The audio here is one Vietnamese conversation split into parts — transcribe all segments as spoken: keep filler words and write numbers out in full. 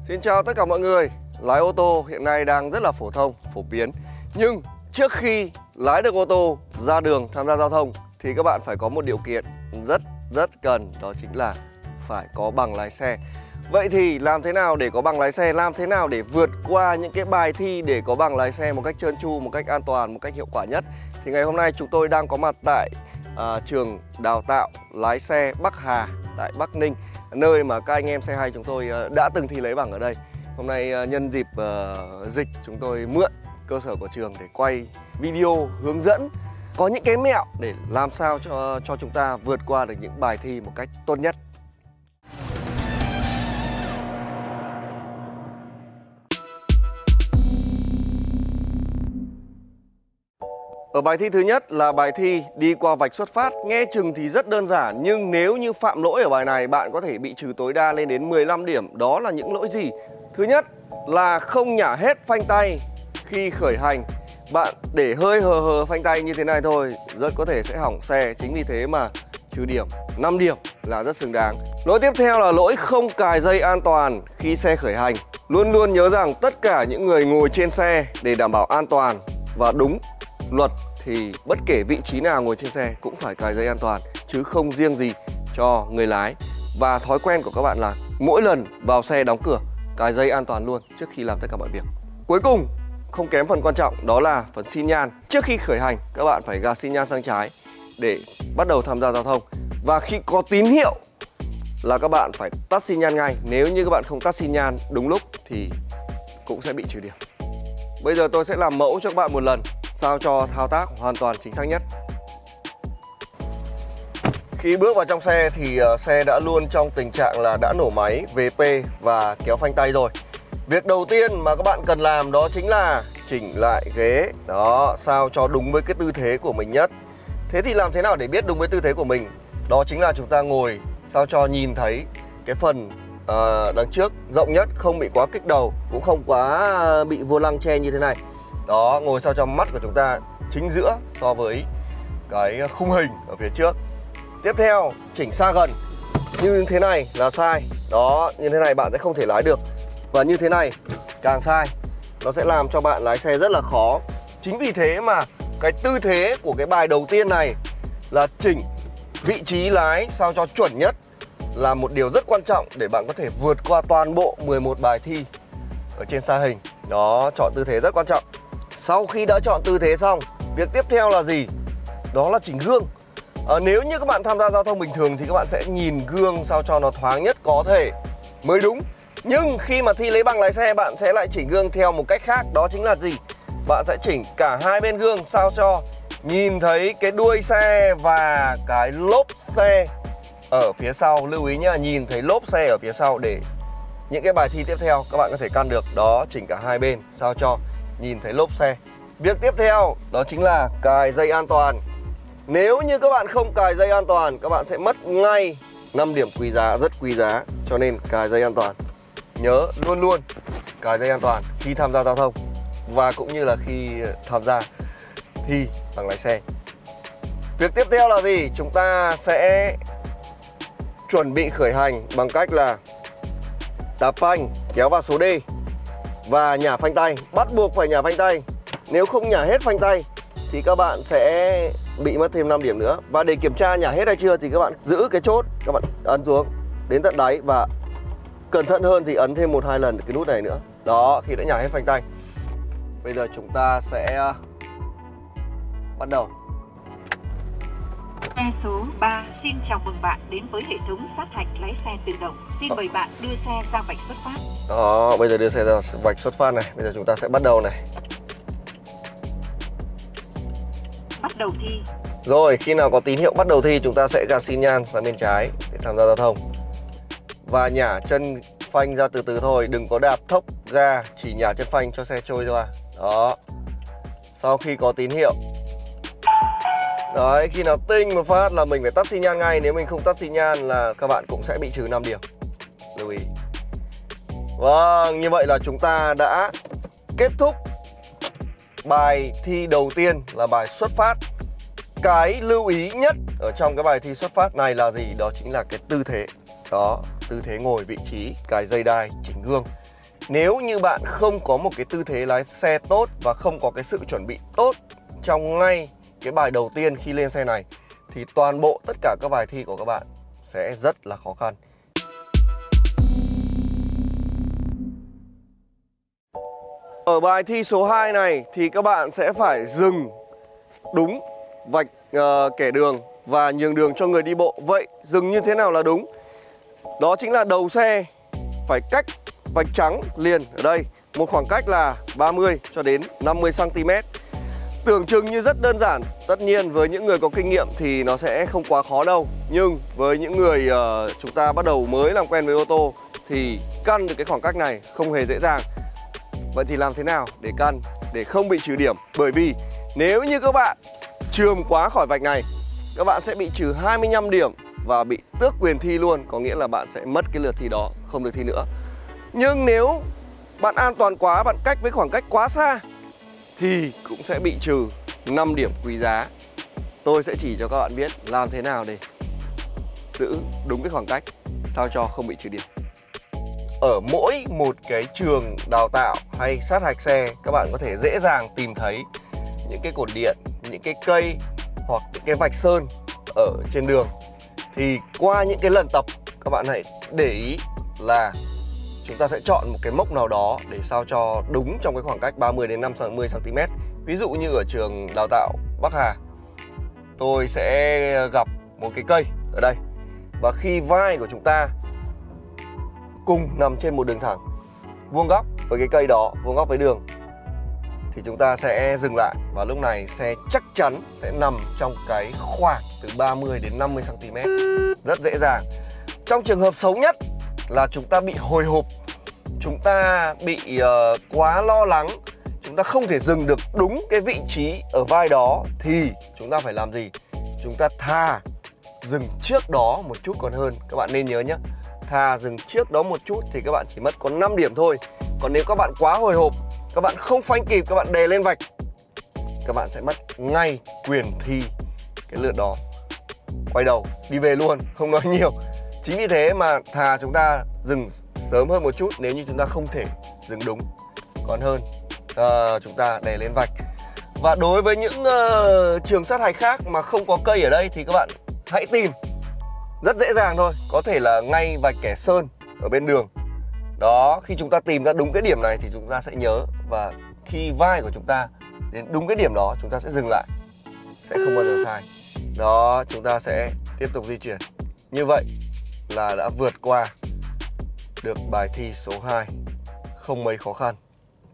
Xin chào tất cả mọi người. Lái ô tô hiện nay đang rất là phổ thông, phổ biến. Nhưng trước khi lái được ô tô ra đường tham gia giao thông thì các bạn phải có một điều kiện rất rất cần, đó chính là phải có bằng lái xe. Vậy thì làm thế nào để có bằng lái xe? Làm thế nào để vượt qua những cái bài thi để có bằng lái xe một cách trơn tru, một cách an toàn, một cách hiệu quả nhất? Thì ngày hôm nay chúng tôi đang có mặt tại à, trường đào tạo lái xe Bắc Hà tại Bắc Ninh, nơi mà các anh em xe hay chúng tôi đã từng thi lấy bằng ở đây. Hôm nay nhân dịp uh, dịch, chúng tôi mượn cơ sở của trường để quay video hướng dẫn, có những cái mẹo để làm sao cho, cho chúng ta vượt qua được những bài thi một cách tốt nhất. Ở bài thi thứ nhất là bài thi đi qua vạch xuất phát. Nghe chừng thì rất đơn giản, nhưng nếu như phạm lỗi ở bài này, bạn có thể bị trừ tối đa lên đến mười lăm điểm. Đó là những lỗi gì? Thứ nhất là không nhả hết phanh tay khi khởi hành. Bạn để hơi hờ hờ phanh tay như thế này thôi, rất có thể sẽ hỏng xe. Chính vì thế mà trừ điểm năm điểm là rất xứng đáng. Lỗi tiếp theo là lỗi không cài dây an toàn khi xe khởi hành. Luôn luôn nhớ rằng tất cả những người ngồi trên xe để đảm bảo an toàn và đúng luật thì bất kể vị trí nào ngồi trên xe cũng phải cài dây an toàn, chứ không riêng gì cho người lái. Và thói quen của các bạn là mỗi lần vào xe đóng cửa cài dây an toàn luôn trước khi làm tất cả mọi việc. Cuối cùng, không kém phần quan trọng, đó là phần xi nhan. Trước khi khởi hành, các bạn phải gạt xi nhan sang trái để bắt đầu tham gia giao thông. Và khi có tín hiệu là các bạn phải tắt xi nhan ngay. Nếu như các bạn không tắt xi nhan đúng lúc thì cũng sẽ bị trừ điểm. Bây giờ tôi sẽ làm mẫu cho các bạn một lần, sao cho thao tác hoàn toàn chính xác nhất. Khi bước vào trong xe thì uh, xe đã luôn trong tình trạng là đã nổ máy, vê pê và kéo phanh tay rồi. Việc đầu tiên mà các bạn cần làm đó chính là chỉnh lại ghế. Đó, sao cho đúng với cái tư thế của mình nhất. Thế thì làm thế nào để biết đúng với tư thế của mình? Đó chính là chúng ta ngồi sao cho nhìn thấy cái phần uh, đằng trước rộng nhất, không bị quá kích đầu, cũng không quá bị vô lăng che như thế này. Đó, ngồi sao cho mắt của chúng ta chính giữa so với cái khung hình ở phía trước. Tiếp theo, chỉnh xa gần. Như thế này là sai. Đó, như thế này bạn sẽ không thể lái được. Và như thế này càng sai, nó sẽ làm cho bạn lái xe rất là khó. Chính vì thế mà cái tư thế của cái bài đầu tiên này là chỉnh vị trí lái sao cho chuẩn nhất là một điều rất quan trọng để bạn có thể vượt qua toàn bộ mười một bài thi ở trên xa hình. Đó, chọn tư thế rất quan trọng. Sau khi đã chọn tư thế xong, việc tiếp theo là gì? Đó là chỉnh gương. à, Nếu như các bạn tham gia giao thông bình thường thì các bạn sẽ nhìn gương sao cho nó thoáng nhất có thể mới đúng. Nhưng khi mà thi lấy bằng lái xe, bạn sẽ lại chỉnh gương theo một cách khác. Đó chính là gì? Bạn sẽ chỉnh cả hai bên gương sao cho nhìn thấy cái đuôi xe và cái lốp xe ở phía sau. Lưu ý nhá, nhìn thấy lốp xe ở phía sau để những cái bài thi tiếp theo các bạn có thể căn được. Đó, chỉnh cả hai bên sao cho nhìn thấy lốp xe. Việc tiếp theo đó chính là cài dây an toàn. Nếu như các bạn không cài dây an toàn, các bạn sẽ mất ngay năm điểm quý giá, rất quý giá. Cho nên cài dây an toàn. Nhớ luôn luôn cài dây an toàn khi tham gia giao thông và cũng như là khi tham gia thi bằng lái xe. Việc tiếp theo là gì? Chúng ta sẽ chuẩn bị khởi hành bằng cách là táp phanh, kéo vào số D và nhả phanh tay. Bắt buộc phải nhả phanh tay. Nếu không nhả hết phanh tay thì các bạn sẽ bị mất thêm năm điểm nữa. Và để kiểm tra nhả hết hay chưa thì các bạn giữ cái chốt, các bạn ấn xuống đến tận đáy và cẩn thận hơn thì ấn thêm một hai lần cái nút này nữa. Đó, khi đã nhả hết phanh tay. Bây giờ chúng ta sẽ bắt đầu. Xe số ba xin chào mừng bạn đến với hệ thống sát hạch lái xe tự động. Xin mời bạn đưa xe ra vạch xuất phát. Đó, bây giờ đưa xe ra vạch xuất phát này. Bây giờ chúng ta sẽ bắt đầu này. Bắt đầu thi. Rồi, khi nào có tín hiệu bắt đầu thi, chúng ta sẽ gạt xi nhan sang bên trái để tham gia giao thông. Và nhả chân phanh ra từ từ thôi, đừng có đạp thốc ga, chỉ nhả chân phanh cho xe trôi ra. Đó. Sau khi có tín hiệu, đấy, khi nào tinh một phát là mình phải tắt xi nhan ngay. Nếu mình không tắt xi nhan là các bạn cũng sẽ bị trừ năm điểm. Lưu ý. Vâng, như vậy là chúng ta đã kết thúc bài thi đầu tiên là bài xuất phát. Cái lưu ý nhất ở trong cái bài thi xuất phát này là gì? Đó chính là cái tư thế. Đó, tư thế ngồi, vị trí, cài dây đai, chỉnh gương. Nếu như bạn không có một cái tư thế lái xe tốt và không có cái sự chuẩn bị tốt trong ngay cái bài đầu tiên khi lên xe này thì toàn bộ tất cả các bài thi của các bạn sẽ rất là khó khăn. Ở bài thi số hai này thì các bạn sẽ phải dừng đúng vạch uh, kẻ đường và nhường đường cho người đi bộ. Vậy dừng như thế nào là đúng? Đó chính là đầu xe phải cách vạch trắng liền ở đây một khoảng cách là ba mươi cho đến năm mươi xăng ti mét. Tưởng chừng như rất đơn giản. Tất nhiên với những người có kinh nghiệm thì nó sẽ không quá khó đâu. Nhưng với những người uh, chúng ta bắt đầu mới làm quen với ô tô thì căn được cái khoảng cách này không hề dễ dàng. Vậy thì làm thế nào để căn để không bị trừ điểm? Bởi vì nếu như các bạn chườm quá khỏi vạch này, các bạn sẽ bị trừ hai mươi lăm điểm và bị tước quyền thi luôn. Có nghĩa là bạn sẽ mất cái lượt thi đó, không được thi nữa. Nhưng nếu bạn an toàn quá, bạn cách với khoảng cách quá xa thì cũng sẽ bị trừ năm điểm quý giá. Tôi sẽ chỉ cho các bạn biết làm thế nào để giữ đúng cái khoảng cách sao cho không bị trừ điểm. Ở mỗi một cái trường đào tạo hay sát hạch xe, các bạn có thể dễ dàng tìm thấy những cái cột điện, những cái cây hoặc những cái vạch sơn ở trên đường. Thì qua những cái lần tập, các bạn hãy để ý là chúng ta sẽ chọn một cái mốc nào đó để sao cho đúng trong cái khoảng cách ba mươi đến năm mươi xăng ti mét. Ví dụ như ở trường đào tạo Bắc Hà, tôi sẽ gặp một cái cây ở đây. Và khi vai của chúng ta cùng nằm trên một đường thẳng vuông góc với cái cây đó, vuông góc với đường, thì chúng ta sẽ dừng lại. Và lúc này xe chắc chắn sẽ nằm trong cái khoảng từ ba mươi đến năm mươi xăng ti mét. Rất dễ dàng. Trong trường hợp xấu nhất là chúng ta bị hồi hộp, chúng ta bị uh, quá lo lắng, chúng ta không thể dừng được đúng cái vị trí ở vai đó, thì chúng ta phải làm gì? Chúng ta thà dừng trước đó một chút còn hơn. Các bạn nên nhớ nhé, thà dừng trước đó một chút thì các bạn chỉ mất có năm điểm thôi. Còn nếu các bạn quá hồi hộp, các bạn không phanh kịp, các bạn đè lên vạch, các bạn sẽ mất ngay quyền thi cái lượt đó. Quay đầu đi về luôn, không nói nhiều. Chính vì thế mà thà chúng ta dừng sớm hơn một chút nếu như chúng ta không thể dừng đúng, còn hơn uh, chúng ta đè lên vạch. Và đối với những uh, trường sát hạch khác mà không có cây ở đây thì các bạn hãy tìm. Rất dễ dàng thôi, có thể là ngay vạch kẻ sơn ở bên đường. Đó, khi chúng ta tìm ra đúng cái điểm này thì chúng ta sẽ nhớ. Và khi vai của chúng ta đến đúng cái điểm đó, chúng ta sẽ dừng lại, sẽ không bao giờ sai. Đó, chúng ta sẽ tiếp tục di chuyển. Như vậy là đã vượt qua được bài thi số hai, không mấy khó khăn.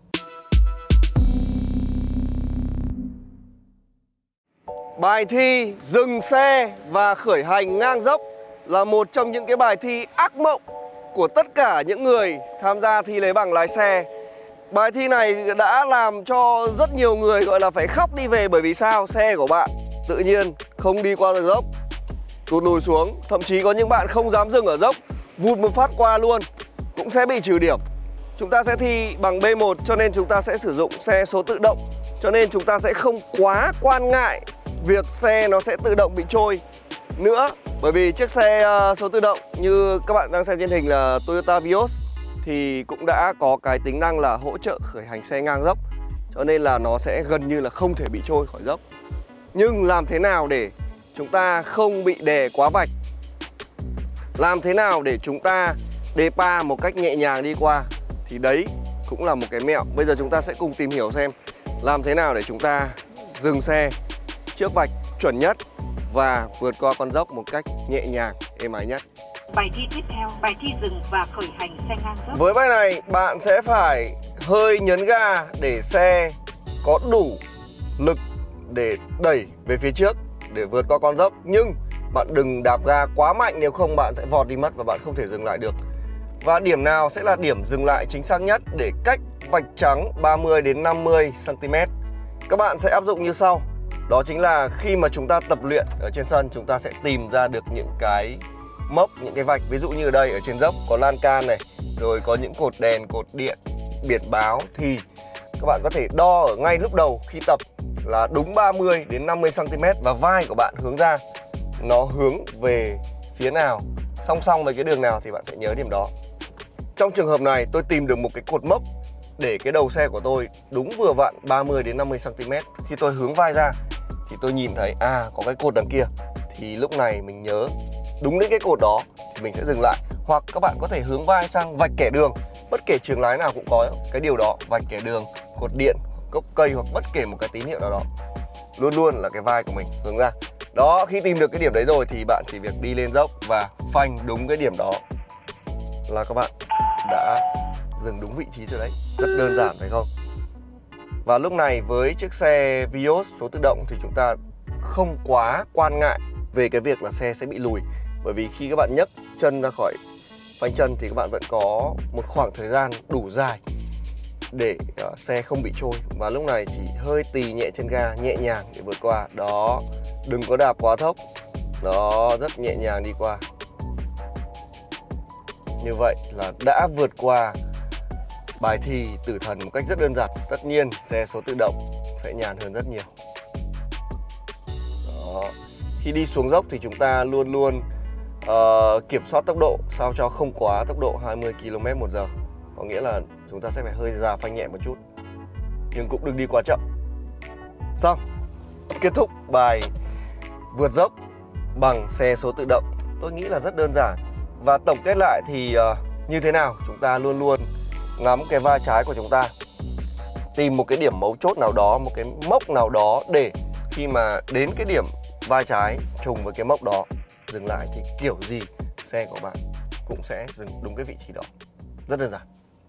Bài thi dừng xe và khởi hành ngang dốc là một trong những cái bài thi ác mộng của tất cả những người tham gia thi lấy bằng lái xe. Bài thi này đã làm cho rất nhiều người gọi là phải khóc đi về. Bởi vì sao? Xe của bạn tự nhiên không đi qua đường dốc, tụt lùi xuống. Thậm chí có những bạn không dám dừng ở dốc, vụt một phát qua luôn, cũng sẽ bị trừ điểm. Chúng ta sẽ thi bằng B một cho nên chúng ta sẽ sử dụng xe số tự động. Cho nên chúng ta sẽ không quá quan ngại việc xe nó sẽ tự động bị trôi nữa. Bởi vì chiếc xe số tự động như các bạn đang xem trên hình là Toyota Vios thì cũng đã có cái tính năng là hỗ trợ khởi hành xe ngang dốc. Cho nên là nó sẽ gần như là không thể bị trôi khỏi dốc. Nhưng làm thế nào để chúng ta không bị đè quá vạch? Làm thế nào để chúng ta đê pa một cách nhẹ nhàng đi qua? Thì đấy cũng là một cái mẹo. Bây giờ chúng ta sẽ cùng tìm hiểu xem làm thế nào để chúng ta dừng xe trước vạch chuẩn nhất và vượt qua con dốc một cách nhẹ nhàng, êm ái nhất. Bài thi tiếp theo, bài thi dừng và khởi hành xe ngang dốc. Với bài này, bạn sẽ phải hơi nhấn ga để xe có đủ lực để đẩy về phía trước để vượt qua con dốc. Nhưng bạn đừng đạp ga quá mạnh, nếu không bạn sẽ vọt đi mất và bạn không thể dừng lại được. Và điểm nào sẽ là điểm dừng lại chính xác nhất để cách vạch trắng ba mươi đến năm mươi xăng ti mét? Các bạn sẽ áp dụng như sau. Đó chính là khi mà chúng ta tập luyện ở trên sân, chúng ta sẽ tìm ra được những cái mốc, những cái vạch. Ví dụ như ở đây, ở trên dốc có lan can này, rồi có những cột đèn, cột điện, biển báo. Thì các bạn có thể đo ở ngay lúc đầu khi tập là đúng ba mươi đến năm mươi xăng ti mét và vai của bạn hướng ra, nó hướng về phía nào song song với cái đường nào thì bạn sẽ nhớ điểm đó. Trong trường hợp này tôi tìm được một cái cột mốc để cái đầu xe của tôi đúng vừa vặn ba mươi đến năm mươi xăng ti mét. Khi tôi hướng vai ra thì tôi nhìn thấy à có cái cột đằng kia, thì lúc này mình nhớ đúng đến cái cột đó thì mình sẽ dừng lại. Hoặc các bạn có thể hướng vai sang vạch kẻ đường, bất kể trường lái nào cũng có cái điều đó, vạch kẻ đường, cột điện, gốc cây hoặc bất kể một cái tín hiệu nào đó, luôn luôn là cái vai của mình hướng ra. Đó, khi tìm được cái điểm đấy rồi thì bạn chỉ việc đi lên dốc và phanh đúng cái điểm đó là các bạn đã dừng đúng vị trí rồi đấy. Rất đơn giản phải không? Và lúc này với chiếc xe Vios số tự động thì chúng ta không quá quan ngại về cái việc là xe sẽ bị lùi. Bởi vì khi các bạn nhấc chân ra khỏi phanh chân thì các bạn vẫn có một khoảng thời gian đủ dài để uh, xe không bị trôi. Và lúc này chỉ hơi tì nhẹ chân ga, nhẹ nhàng để vượt qua. Đó, đừng có đạp quá thốc. Đó, rất nhẹ nhàng đi qua. Như vậy là đã vượt qua bài thi tử thần một cách rất đơn giản. Tất nhiên xe số tự động sẽ nhàn hơn rất nhiều. Đó. Khi đi xuống dốc thì chúng ta luôn luôn uh, kiểm soát tốc độ sao cho không quá tốc độ hai mươi ki lô mét một giờ. Có nghĩa là chúng ta sẽ phải hơi già phanh nhẹ một chút, nhưng cũng đừng đi quá chậm. Xong, kết thúc bài vượt dốc bằng xe số tự động. Tôi nghĩ là rất đơn giản. Và tổng kết lại thì uh, như thế nào? Chúng ta luôn luôn ngắm cái vai trái của chúng ta, tìm một cái điểm mấu chốt nào đó, một cái mốc nào đó để khi mà đến cái điểm vai trái trùng với cái mốc đó, dừng lại thì kiểu gì xe của bạn cũng sẽ dừng đúng cái vị trí đó. Rất đơn giản.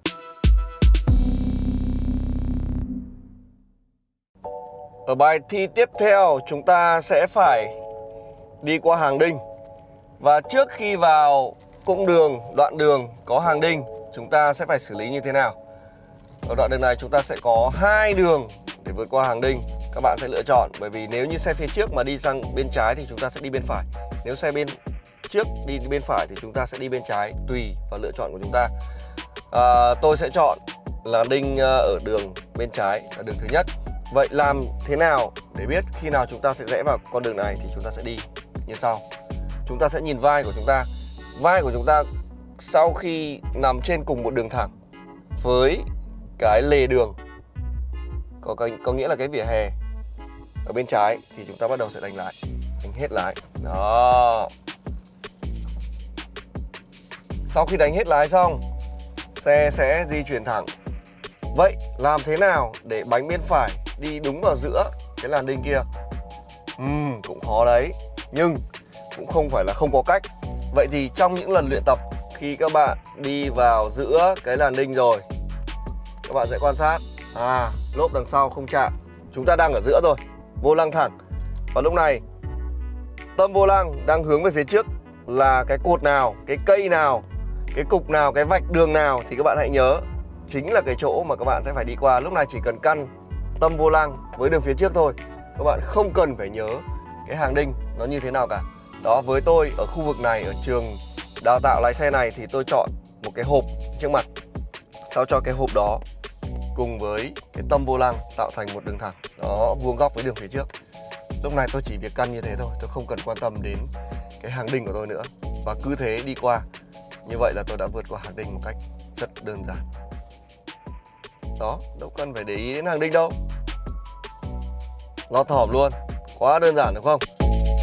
Ở bài thi tiếp theo chúng ta sẽ phải đi qua hàng đinh. Và trước khi vào cung đường, đoạn đường có hàng đinh, chúng ta sẽ phải xử lý như thế nào? Ở đoạn đường này chúng ta sẽ có hai đường để vượt qua hàng đinh. Các bạn sẽ lựa chọn, bởi vì nếu như xe phía trước mà đi sang bên trái thì chúng ta sẽ đi bên phải. Nếu xe bên trước đi bên phải thì chúng ta sẽ đi bên trái, tùy vào lựa chọn của chúng ta. à, Tôi sẽ chọn là đinh ở đường bên trái là đường thứ nhất. Vậy làm thế nào để biết khi nào chúng ta sẽ rẽ vào con đường này thì chúng ta sẽ đi như sau. Chúng ta sẽ nhìn vai của chúng ta. Vai của chúng ta sau khi nằm trên cùng một đường thẳng với cái lề đường, có, có, có nghĩa là cái vỉa hè ở bên trái, thì chúng ta bắt đầu sẽ đánh lái, đánh hết lái. Đó. Sau khi đánh hết lái xong, xe sẽ di chuyển thẳng. Vậy làm thế nào để bánh bên phải đi đúng vào giữa cái làn đinh kia? Uhm, cũng khó đấy, nhưng cũng không phải là không có cách. Vậy thì trong những lần luyện tập, khi các bạn đi vào giữa cái làn đinh rồi, các bạn sẽ quan sát, à, lốp đằng sau không chạm, chúng ta đang ở giữa rồi, vô lăng thẳng. Và lúc này tâm vô lăng đang hướng về phía trước là cái cột nào, cái cây nào, cái cục nào, cái vạch đường nào thì các bạn hãy nhớ chính là cái chỗ mà các bạn sẽ phải đi qua. Lúc này chỉ cần căn tâm vô lăng với đường phía trước thôi, các bạn không cần phải nhớ cái hàng đinh nó như thế nào cả. Đó, với tôi ở khu vực này, ở trường đào tạo lái xe này thì tôi chọn một cái hộp trước mặt, sao cho cái hộp đó cùng với cái tâm vô lăng tạo thành một đường thẳng, đó, vuông góc với đường phía trước. Lúc này tôi chỉ việc căn như thế thôi, tôi không cần quan tâm đến cái hàng đinh của tôi nữa. Và cứ thế đi qua. Như vậy là tôi đã vượt qua hàng đinh một cách rất đơn giản. Đó, đâu cần phải để ý đến hàng đinh đâu. Nó thỏm luôn, quá đơn giản đúng không?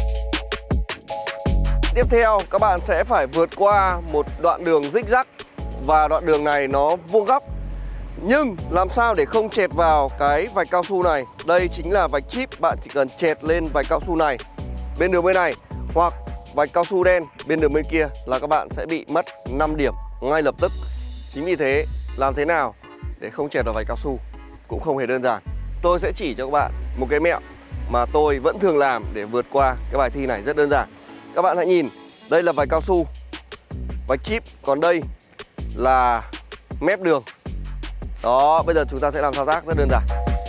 Tiếp theo các bạn sẽ phải vượt qua một đoạn đường rích rắc. Và đoạn đường này nó vuông góc. Nhưng làm sao để không chẹt vào cái vạch cao su này? Đây chính là vạch chip, bạn chỉ cần chẹt lên vạch cao su này bên đường bên này, hoặc vạch cao su đen bên đường bên kia là các bạn sẽ bị mất năm điểm ngay lập tức. Chính vì thế, làm thế nào để không chẹt vào vạch cao su cũng không hề đơn giản. Tôi sẽ chỉ cho các bạn một cái mẹo mà tôi vẫn thường làm để vượt qua cái bài thi này, rất đơn giản. Các bạn hãy nhìn, đây là vạch cao su, vạch chip, còn đây là mép đường. Đó, bây giờ chúng ta sẽ làm thao tác rất đơn giản.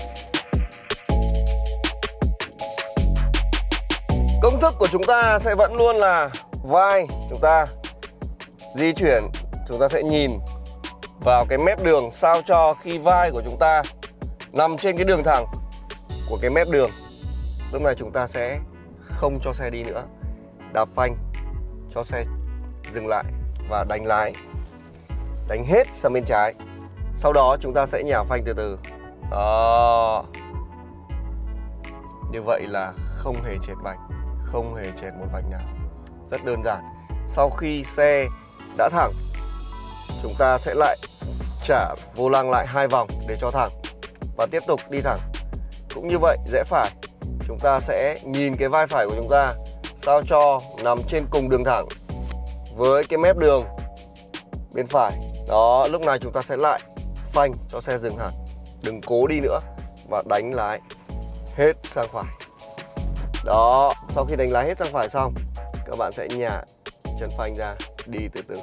Công thức của chúng ta sẽ vẫn luôn là vai chúng ta di chuyển, chúng ta sẽ nhìn vào cái mép đường sao cho khi vai của chúng ta nằm trên cái đường thẳng của cái mép đường. Lúc này chúng ta sẽ không cho xe đi nữa, đạp phanh cho xe dừng lại và đánh lái, đánh hết sang bên trái. Sau đó chúng ta sẽ nhả phanh từ từ. Đó. Như vậy là không hề chệch vạch, không hề chệch một vạch nào. Rất đơn giản. Sau khi xe đã thẳng, chúng ta sẽ lại trả vô lăng lại hai vòng để cho thẳng và tiếp tục đi thẳng. Cũng như vậy, rẽ phải, chúng ta sẽ nhìn cái vai phải của chúng ta sao cho nằm trên cùng đường thẳng với cái mép đường bên phải. Đó, lúc này chúng ta sẽ lại phanh cho xe dừng hẳn, đừng cố đi nữa, và đánh lái hết sang phải. Đó, sau khi đánh lái hết sang phải xong, các bạn sẽ nhả chân phanh ra, đi từ từ.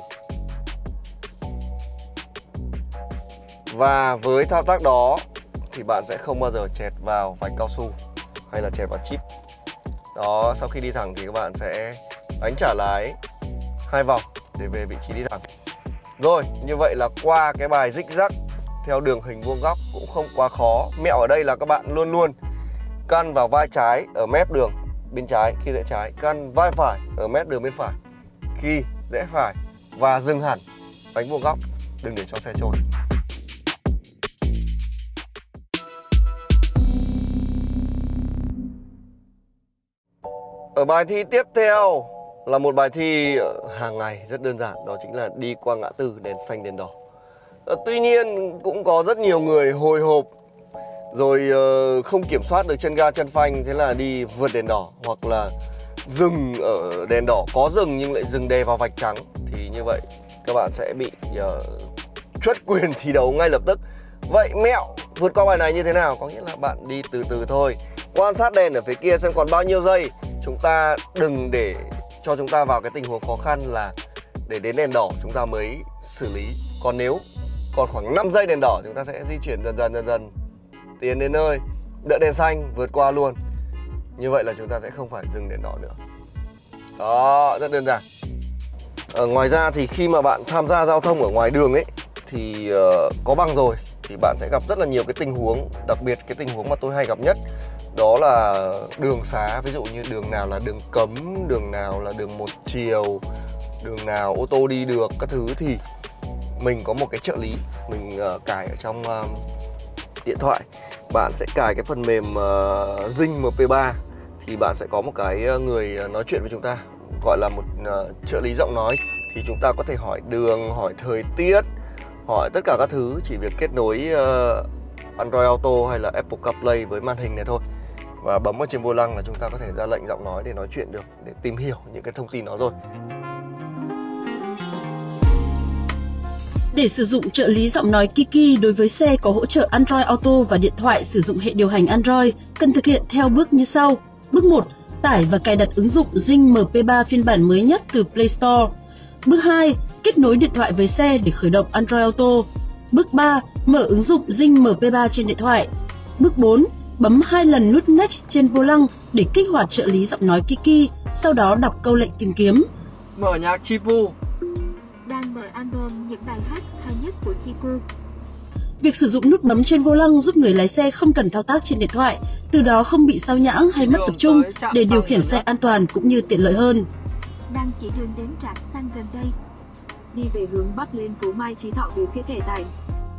Và với thao tác đó thì bạn sẽ không bao giờ chẹt vào vạch cao su hay là chẹt vào chip. Đó, sau khi đi thẳng thì các bạn sẽ đánh trả lái hai vòng để về vị trí đi thẳng. Rồi, như vậy là qua cái bài zigzag theo đường hình vuông góc cũng không quá khó. Mẹo ở đây là các bạn luôn luôn căn vào vai trái ở mép đường bên trái khi rẽ trái, căn vai phải ở mép đường bên phải khi rẽ phải, và dừng hẳn đánh vuông góc, đừng để cho xe trôi. Ở bài thi tiếp theo là một bài thi hàng ngày rất đơn giản, đó chính là đi qua ngã tư đèn xanh đèn đỏ. Ờ, tuy nhiên cũng có rất nhiều người hồi hộp rồi uh, không kiểm soát được chân ga chân phanh, thế là đi vượt đèn đỏ hoặc là dừng ở đèn đỏ, có dừng nhưng lại dừng đè vào vạch trắng, thì như vậy các bạn sẽ bị uh, truất quyền thi đấu ngay lập tức. Vậy mẹo vượt qua bài này như thế nào? Có nghĩa là bạn đi từ từ thôi, quan sát đèn ở phía kia xem còn bao nhiêu giây. Chúng ta đừng để cho chúng ta vào cái tình huống khó khăn là để đến đèn đỏ chúng ta mới xử lý. Còn nếu còn khoảng năm giây đèn đỏ, chúng ta sẽ di chuyển dần dần dần dần tiến đến nơi, đợi đèn xanh vượt qua luôn. Như vậy là chúng ta sẽ không phải dừng đèn đỏ nữa. Đó, rất đơn giản. Ờ, ngoài ra thì khi mà bạn tham gia giao thông ở ngoài đường ấy thì uh, có bằng rồi thì bạn sẽ gặp rất là nhiều cái tình huống, đặc biệt cái tình huống mà tôi hay gặp nhất đó là đường xá. Ví dụ như đường nào là đường cấm, đường nào là đường một chiều, đường nào ô tô đi được các thứ, thì mình có một cái trợ lý mình uh, cài ở trong uh, điện thoại. Bạn sẽ cài cái phần mềm uh, Zing em pê ba thì bạn sẽ có một cái người nói chuyện với chúng ta, gọi là một uh, trợ lý giọng nói. Thì chúng ta có thể hỏi đường, hỏi thời tiết, hỏi tất cả các thứ, chỉ việc kết nối uh, Android Auto hay là Apple CarPlay với màn hình này thôi, và bấm ở trên vô lăng là chúng ta có thể ra lệnh giọng nói để nói chuyện được, để tìm hiểu những cái thông tin đó rồi. Để sử dụng trợ lý giọng nói Kiki đối với xe có hỗ trợ Android Auto và điện thoại sử dụng hệ điều hành Android, cần thực hiện theo bước như sau. Bước một. Tải và cài đặt ứng dụng Zing em pê ba phiên bản mới nhất từ Play Store. Bước hai. Kết nối điện thoại với xe để khởi động Android Auto. Bước ba. Mở ứng dụng Zing em pê ba trên điện thoại. Bước bốn. Bấm hai lần nút Next trên vô lăng để kích hoạt trợ lý giọng nói Kiki, sau đó đọc câu lệnh tìm kiếm. Mở nhạc Chipu. Đang mở album những bài hát hay nhất của Chipu. Việc sử dụng nút bấm trên vô lăng giúp người lái xe không cần thao tác trên điện thoại, từ đó không bị sao nhãng hay mất tập trung để điều khiển xe an toàn cũng như tiện lợi hơn. Đang chỉ đường đến trạm xăng gần đây. Đi về hướng Bắc lên phố Mai Chí Thọ về phía Thể Tài.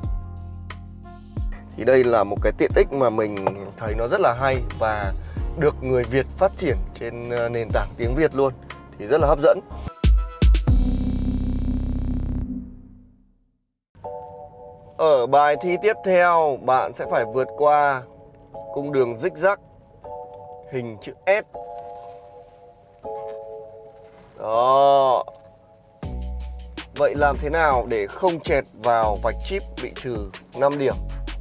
Thì đây là một cái tiện ích mà mình thấy nó rất là hay và được người Việt phát triển trên nền tảng tiếng Việt luôn, thì rất là hấp dẫn. Ở bài thi tiếp theo, bạn sẽ phải vượt qua cung đường zigzag hình chữ S. Đó. Vậy làm thế nào để không chẹt vào vạch chip bị trừ năm điểm?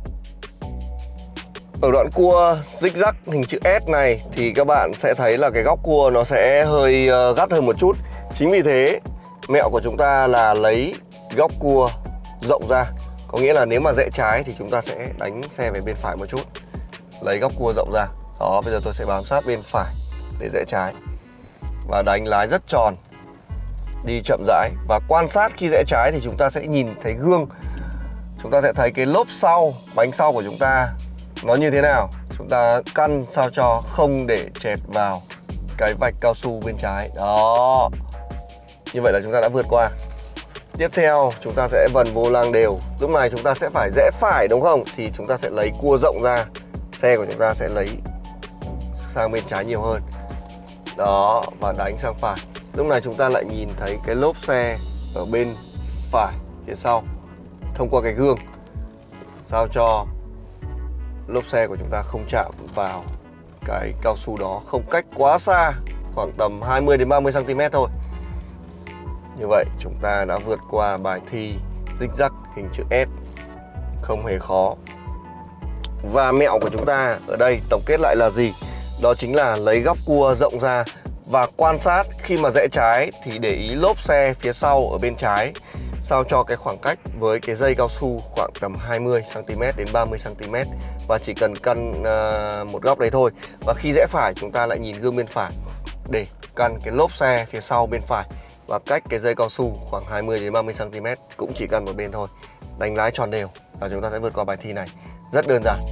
Ở đoạn cua zigzag hình chữ S này thì các bạn sẽ thấy là cái góc cua nó sẽ hơi gắt hơn một chút. Chính vì thế mẹo của chúng ta là lấy góc cua rộng ra. Có nghĩa là nếu mà rẽ trái thì chúng ta sẽ đánh xe về bên phải một chút, lấy góc cua rộng ra. Đó, bây giờ tôi sẽ bám sát bên phải để rẽ trái và đánh lái rất tròn, đi chậm rãi. Và quan sát khi rẽ trái thì chúng ta sẽ nhìn thấy gương. Chúng ta sẽ thấy cái lốp sau, bánh sau của chúng ta nó như thế nào. Chúng ta căn sao cho không để chẹt vào cái vạch cao su bên trái. Đó. Như vậy là chúng ta đã vượt qua. Tiếp theo chúng ta sẽ vần vô lăng đều. Lúc này chúng ta sẽ phải rẽ phải đúng không? Thì chúng ta sẽ lấy cua rộng ra. Xe của chúng ta sẽ lấy sang bên trái nhiều hơn. Đó, và đánh sang phải. Lúc này chúng ta lại nhìn thấy cái lốp xe ở bên phải phía sau thông qua cái gương, sao cho lốp xe của chúng ta không chạm vào cái cao su đó, không cách quá xa, khoảng tầm hai mươi đến ba mươi xăng ti mét thôi. Như vậy chúng ta đã vượt qua bài thi zig zag hình chữ S, không hề khó. Và mẹo của chúng ta ở đây tổng kết lại là gì? Đó chính là lấy góc cua rộng ra và quan sát khi mà rẽ trái thì để ý lốp xe phía sau ở bên trái, sao cho cái khoảng cách với cái dây cao su khoảng tầm hai mươi xăng ti mét đến ba mươi xăng ti mét, và chỉ cần căn uh, một góc đấy thôi. Và khi rẽ phải chúng ta lại nhìn gương bên phải để căn cái lốp xe phía sau bên phải và cách cái dây cao su khoảng hai mươi đến ba mươi xăng ti mét, cũng chỉ căn một bên thôi. Đánh lái tròn đều là chúng ta sẽ vượt qua bài thi này. Rất đơn giản.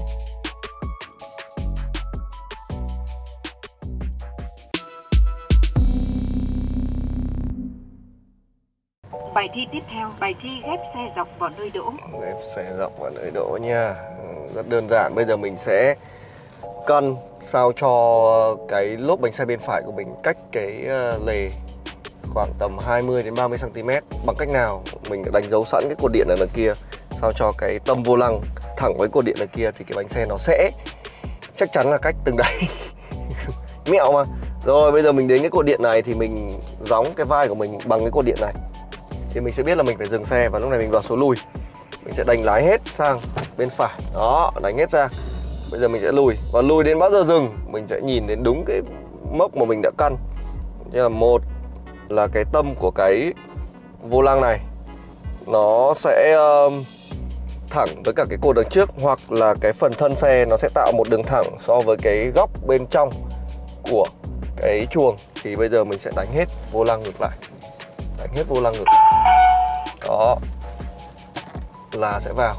Bài thi tiếp theo, bài thi ghép xe dọc vào nơi đỗ. Ghép xe dọc vào nơi đỗ nha. Rất đơn giản. Bây giờ mình sẽ căn sao cho cái lốp bánh xe bên phải của mình cách cái lề khoảng tầm hai mươi đến ba mươi xăng ti mét. Bằng cách nào? Mình đã đánh dấu sẵn cái cột điện ở đằng kia, sao cho cái tâm vô lăng thẳng với cột điện đằng kia thì cái bánh xe nó sẽ chắc chắn là cách từng đấy. Mẹo mà. Rồi bây giờ mình đến cái cột điện này thì mình gióng cái vai của mình bằng cái cột điện này, thì mình sẽ biết là mình phải dừng xe, và lúc này mình vào số lùi. Mình sẽ đánh lái hết sang bên phải. Đó, đánh hết ra. Bây giờ mình sẽ lùi. Và lùi đến bao giờ dừng, mình sẽ nhìn đến đúng cái mốc mà mình đã căn. Như là một là cái tâm của cái vô lăng này nó sẽ uh, thẳng với cả cái cột đằng trước, hoặc là cái phần thân xe nó sẽ tạo một đường thẳng so với cái góc bên trong của cái chuồng. Thì bây giờ mình sẽ đánh hết vô lăng ngược lại. Đánh hết vô lăng ngược lại. Đó là sẽ vào.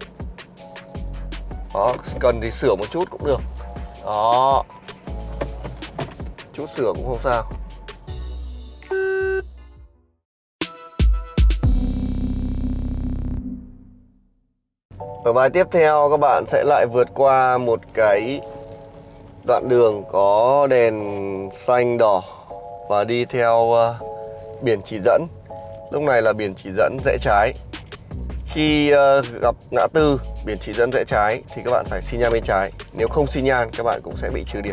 Đó, cần thì sửa một chút cũng được. Đó, chút sửa cũng không sao. Ở bài tiếp theo các bạn sẽ lại vượt qua một cái đoạn đường có đèn xanh đỏ và đi theo uh, biển chỉ dẫn. Lúc này là biển chỉ dẫn rẽ trái. Khi uh, gặp ngã tư biển chỉ dẫn rẽ trái thì các bạn phải xi nhan bên trái. Nếu không xi nhan các bạn cũng sẽ bị trừ điểm.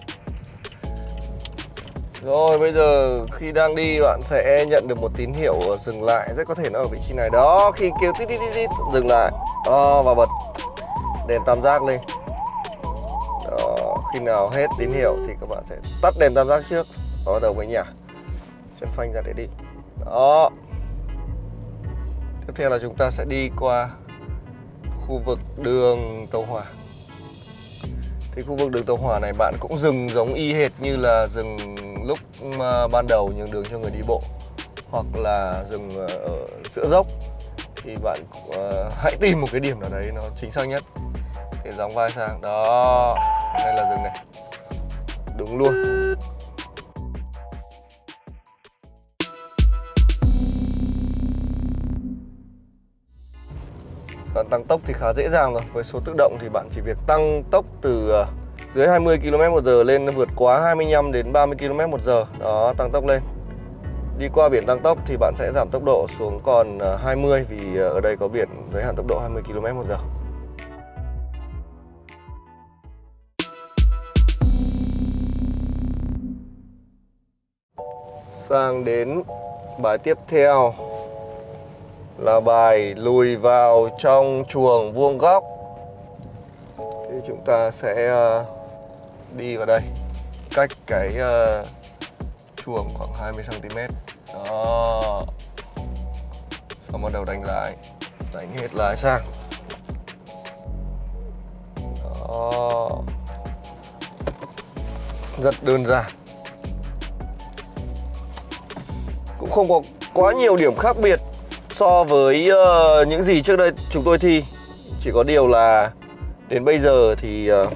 Rồi bây giờ khi đang đi bạn sẽ nhận được một tín hiệu dừng lại, rất có thể nó ở vị trí này. Đó, khi kêu tít tít tít dừng lại. Đó, và bật đèn tam giác lên. Đó, khi nào hết tín hiệu thì các bạn sẽ tắt đèn tam giác trước, bắt đầu mới nhả chân phanh ra để đi. Đó. Tiếp theo là chúng ta sẽ đi qua khu vực đường tàu hỏa. Thì khu vực đường tàu hỏa này bạn cũng dừng giống y hệt như là dừng lúc ban đầu nhường đường cho người đi bộ, hoặc là dừng ở giữa dốc. Thì bạn uh, hãy tìm một cái điểm nào đấy nó chính xác nhất để gióng vai sang. Đó, đây là dừng này. Đúng luôn. Còn tăng tốc thì khá dễ dàng rồi. Với số tự động thì bạn chỉ việc tăng tốc từ uh, dưới hai mươi ki lô mét một giờ lên vượt quá hai mươi lăm đến ba mươi ki lô mét một giờ. Đó, tăng tốc lên. Đi qua biển tăng tốc thì bạn sẽ giảm tốc độ xuống còn hai mươi, vì ở đây có biển giới hạn tốc độ hai mươi ki lô mét một giờ. Sang đến bài tiếp theo là bài lùi vào trong chuồng vuông góc. Thì chúng ta sẽ đi vào đây, cách cái uh, chuồng khoảng hai mươi xăng ti mét. Đó. Xong bắt đầu đánh lái. Đánh hết lái sang. Đó. Rất đơn giản. Cũng không có quá nhiều điểm khác biệt so với uh, những gì trước đây chúng tôi thi. Chỉ có điều là đến bây giờ thì uh,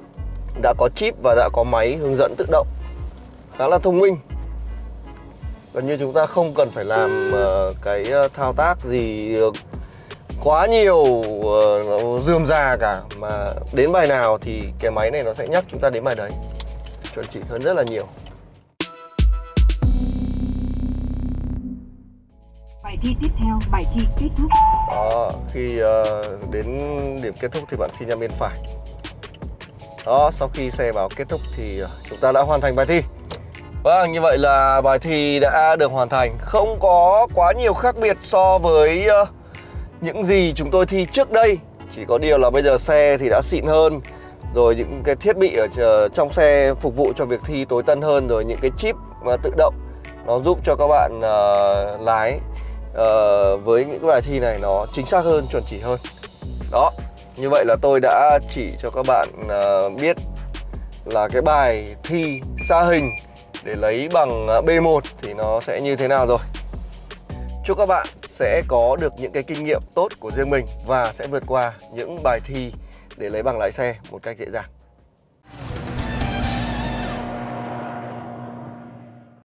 đã có chip và đã có máy hướng dẫn tự động, khá là thông minh. Gần như chúng ta không cần phải làm uh, cái thao tác gì uh, quá nhiều uh, rườm rà cả. Mà đến bài nào thì cái máy này nó sẽ nhắc chúng ta đến bài đấy. Chuẩn chỉ hơn rất là nhiều. Bài thi tiếp theo, bài thi kết thúc. Đó, khi uh, đến điểm kết thúc thì bạn xin nhắm bên phải. Đó, sau khi xe báo kết thúc thì uh, chúng ta đã hoàn thành bài thi. Vâng, như vậy là bài thi đã được hoàn thành. Không có quá nhiều khác biệt so với uh, những gì chúng tôi thi trước đây. Chỉ có điều là bây giờ xe thì đã xịn hơn. Rồi những cái thiết bị ở trong xe phục vụ cho việc thi tối tân hơn. Rồi những cái chip mà tự động nó giúp cho các bạn uh, lái uh, với những cái bài thi này nó chính xác hơn, chuẩn chỉ hơn. Đó, như vậy là tôi đã chỉ cho các bạn uh, biết là cái bài thi xa hình để lấy bằng B một thì nó sẽ như thế nào rồi. Chúc các bạn sẽ có được những cái kinh nghiệm tốt của riêng mình và sẽ vượt qua những bài thi để lấy bằng lái xe một cách dễ dàng.